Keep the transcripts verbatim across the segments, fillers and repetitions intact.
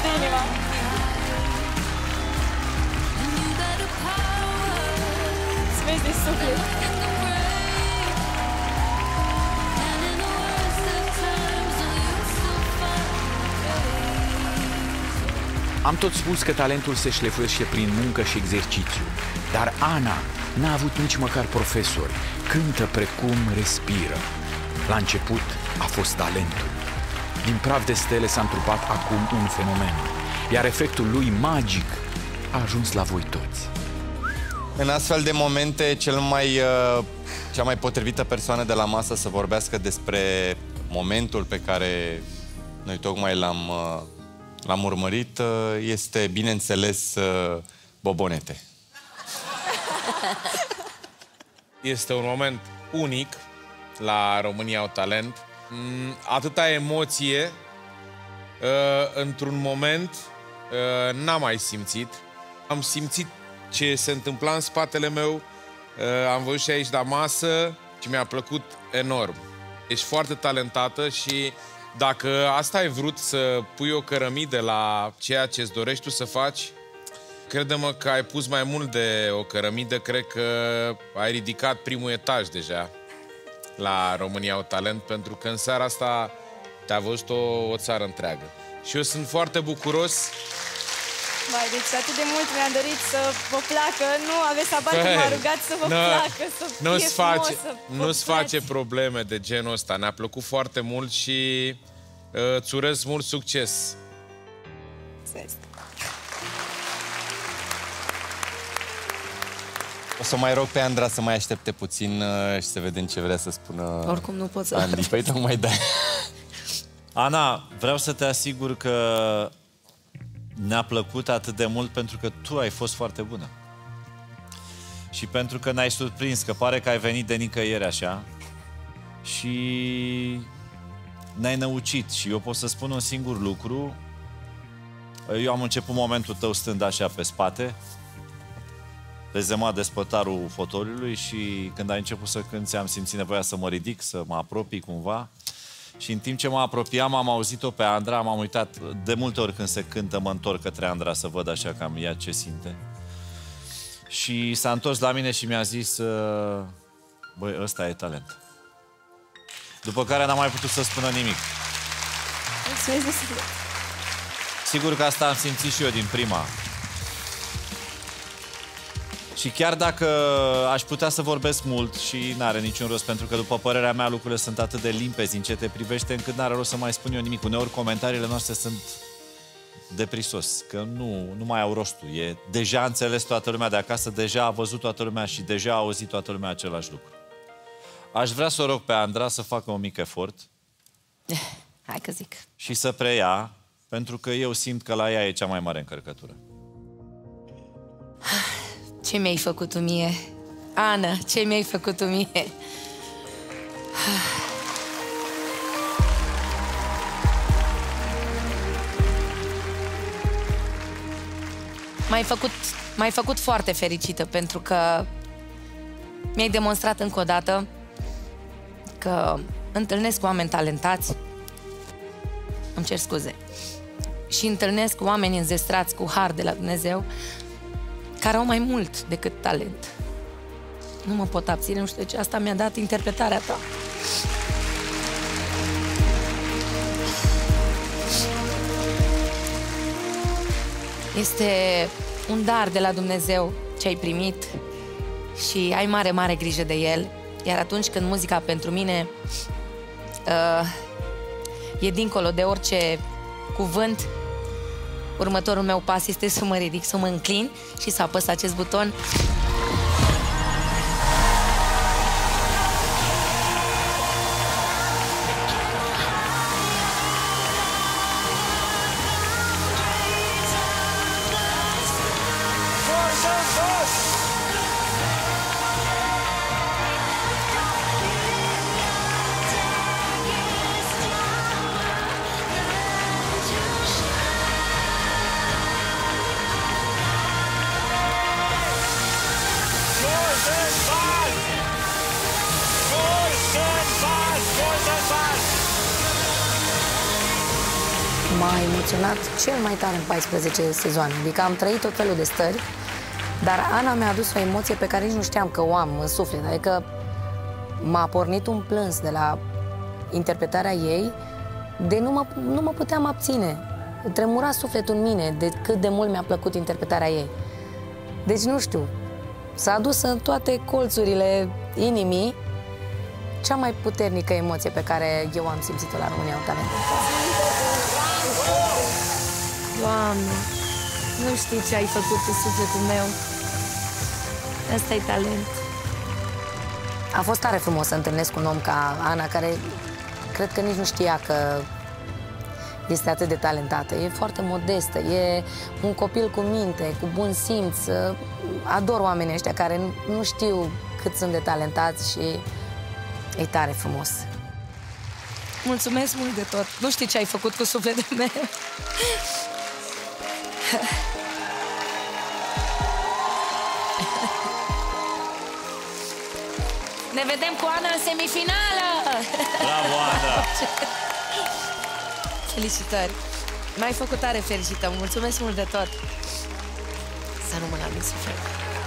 inima. Îți vezi de suflet. Am tot spus că talentul se șlefuiește prin muncă și exercițiu, dar Ana n-a avut nici măcar profesori. Cântă precum respiră. La început a fost talentul. Din praf de stele s-a întrupat acum un fenomen, iar efectul lui magic a ajuns la voi toți. În astfel de momente, cel mai, uh, cea mai potrivită persoană de la masă să vorbească despre momentul pe care noi tocmai l-am uh, l-am urmărit uh, este, bineînțeles, uh, Bobonete. Este un moment unic la România au talent. Atâta emoție într-un moment n-am mai simțit. Am simțit ce se întâmpla în spatele meu, am văzut și aici la masă și mi-a plăcut enorm. Ești foarte talentată și dacă asta ai vrut, să pui o cărămidă la ceea ce îți dorești tu să faci, crede-mă că ai pus mai mult de o cărămidă, cred că ai ridicat primul etaj deja la România au talent, pentru că în seara asta te-a văzut o, o țară întreagă. Și eu sunt foarte bucuros. Vai, deci atât de mult mi-am dorit să vă placă. Nu aveți abar cum m-a rugat să vă placă, să fie frumos, să Nu-ți face probleme de genul ăsta. Ne-a plăcut foarte mult și uh, îți urez mult succes. O să mai rog pe Andra să mai aștepte puțin uh, și să vedem ce vrea să spună. Oricum nu pot să... Andy, păi tocmai da. Ana, vreau să te asigur că ne-a plăcut atât de mult pentru că tu ai fost foarte bună. Și pentru că ne-ai surprins, că pare că ai venit de nicăieri așa. Și ne-ai năucit. Și eu pot să spun un singur lucru. Eu am început momentul tău stând așa pe spate, pe zema de spătarul fotoliului, și când ai început să cânti am simțit nevoia să mă ridic, să mă apropii cumva. Și în timp ce mă apropiam, am auzit-o pe Andra, m-am uitat. De multe ori când se cântă, mă întorc către Andra să văd așa cam ea ce simte. Și s-a întors la mine și mi-a zis: băi, ăsta e talent. După care n-am mai putut să spună nimic. Sigur că asta am simțit și eu din prima. Și chiar dacă aș putea să vorbesc mult și n-are niciun rost, pentru că, după părerea mea, lucrurile sunt atât de limpezi în ce te privește, încât n-are rost să mai spun eu nimic. Uneori comentariile noastre sunt de prisos, că nu, nu mai au rostul. E deja înțeles toată lumea de acasă, deja a văzut toată lumea și deja a auzit toată lumea același lucru. Aș vrea să o rog pe Andra să facă un mic efort. Hai că zic. Și să preia, pentru că eu simt că la ea e cea mai mare încărcătură. Ce mi-ai făcut tu mie? Ana, ce mi-ai făcut tu mie? M-ai făcut, m-ai făcut foarte fericită, pentru că mi-ai demonstrat încă o dată că întâlnesc oameni talentați. Îmi cer scuze. Și întâlnesc oameni înzestrați cu har de la Dumnezeu, care au mai mult decât talent. Nu mă pot abține, nu știu de ce. Asta mi-a dat interpretarea ta. Este un dar de la Dumnezeu ce ai primit și ai mare, mare grijă de el. Iar atunci când muzica pentru mine uh, e dincolo de orice cuvânt, următorul meu pas este să mă ridic, să mă înclin și să apăs acest buton. m-a emoționat cel mai tare în paisprezece sezoane. Adică am trăit tot felul de stări, dar Ana mi-a adus o emoție pe care nici nu știam că o am în suflet. Adică m-a pornit un plâns de la interpretarea ei, de nu mă, nu mă puteam abține. Tremura sufletul în mine de cât de mult mi-a plăcut interpretarea ei. Deci nu știu, s-a adus în toate colțurile inimii cea mai puternică emoție pe care eu am simțit-o la România în Talent. Doamne, nu știi ce ai făcut cu sufletul meu. Asta e talent. A fost tare frumos să întâlnesc un om ca Ana, care cred că nici nu știa că este atât de talentată. E foarte modestă, e un copil cu minte, cu bun simț. Ador oamenii ăștia care nu știu cât sunt de talentați și e tare frumos. Mulțumesc mult de tot. Nu știi ce ai făcut cu sufletul meu. Ne vedem cu Ana în semifinală! Bravo, Ana! Felicitări! M-ai făcut tare fericită. Mulțumesc mult de tot. Să nu mă lamin suflet.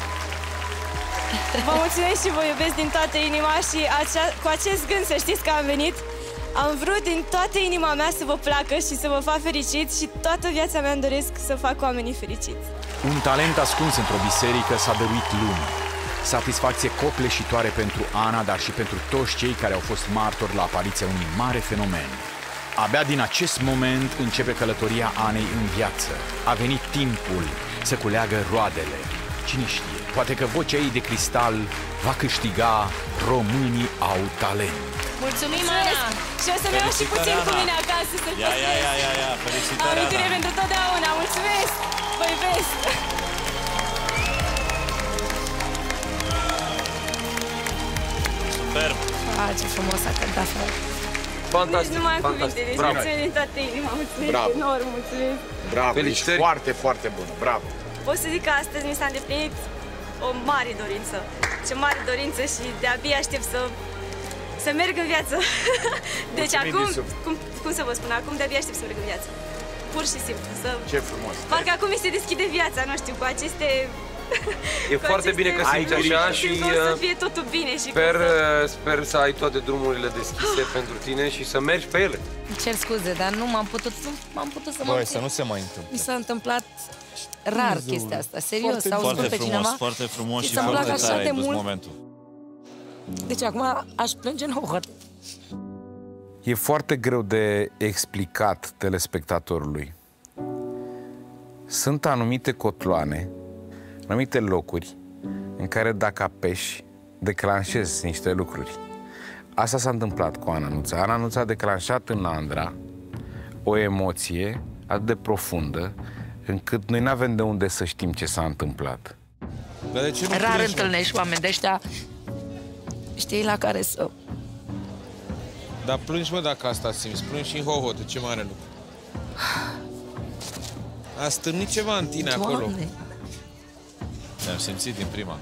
Vă mulțumesc și vă iubesc din toată inima și acea, cu acest gând să știți că am venit. Am vrut din toată inima mea să vă placă și să vă fac fericiți și toată viața mea îmi doresc să fac oamenii fericiți. Un talent ascuns într-o biserică s-a dăruit lumii. Satisfacție copleșitoare pentru Ana, dar și pentru toți cei care au fost martori la apariția unui mare fenomen. Abia din acest moment începe călătoria Anei în viață. A venit timpul să culeagă roadele. Cine știe, poate că vocea ei de cristal va câștiga Românii au talent. Mulțumim, Ana! Și o să-mi iau și puțin cu mine acasă să Ia, ia, ia, ia, ia, felicitări, Ana! Amintire pentru totdeauna, mulțumesc! Vă iubesc! Superb! Ah, ce frumos a cântat, frate! Fantastic, deci nu mai am cuvinte, deci mulțumesc din toată inima, mulțumesc Bravo. enorm, mulțumesc! Bravo, felicitări! ești foarte, foarte bună, bravo! Pot să zic că astăzi mi s-a îndeplinit o mare dorință, ce mare dorință și de-abia aștept să, să merg în viață. Deci Mulțumim acum, din cum, cum să vă spun, acum de-abia aștept să merg în viață. Pur și simplu, să... Ce frumos! Parcă acum mi se deschide viața, nu știu, cu aceste... E cu foarte aceste... bine că simți așa și simt că o să uh, fie totul bine și sper, că o să... uh, sper să ai toate drumurile deschise pentru tine și să mergi pe ele. Îmi cer scuze, dar nu m-am putut, nu m-am putut să mă Băi, înțeleg. să nu se mai întâmple. Mi s-a întâmplat rar chestia asta, serios, să auzi Foarte pe frumos, cineva foarte frumos și și să-mi foarte placă așa tare de ai dus mult. momentul. Deci acum aș plânge în hohăt. E foarte greu de explicat telespectatorului. Sunt anumite cotloane, anumite locuri în care dacă apeși, declanșezi niște lucruri. Asta s-a întâmplat cu Ana Nuța. Ana Nuța a declanșat în Andra o emoție atât de profundă încât noi n-avem de unde să știm ce s-a întâmplat. Dar de ce nu Rar plângi, întâlnești oameni de ăștia, știi, la care să... Dar plângi, mă, dacă asta simți. Plângi și în hohotă, ce mare lucru. A stârnit ceva în tine acolo. Doamne! Ne-am simțit din prima.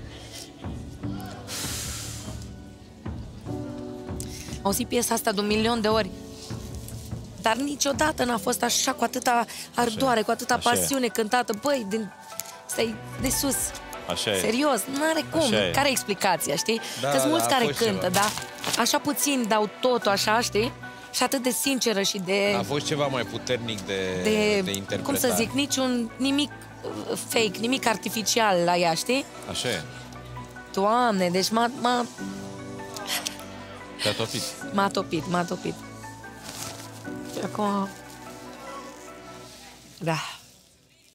Am auzit piesa asta de un milion de ori. Dar niciodată n-a fost așa, cu atâta ardoare, cu atâta Așa e. pasiune cântată. Băi, din... stai de sus. Așa e. Serios, n-are cum. Așa e. Care e explicația, știi? Da, Că-s da, mulți a care fost cântă, ceva. dar așa puțin dau totul așa, știi? Și atât de sinceră și de... A fost ceva mai puternic de, de, de interpretare. cum să zic, niciun, nimic uh, fake, nimic artificial la ea, știi? Așa e. Doamne, deci m-a, m-a, Te-a topit. m-a topit, m-a topit. Și acum... Da.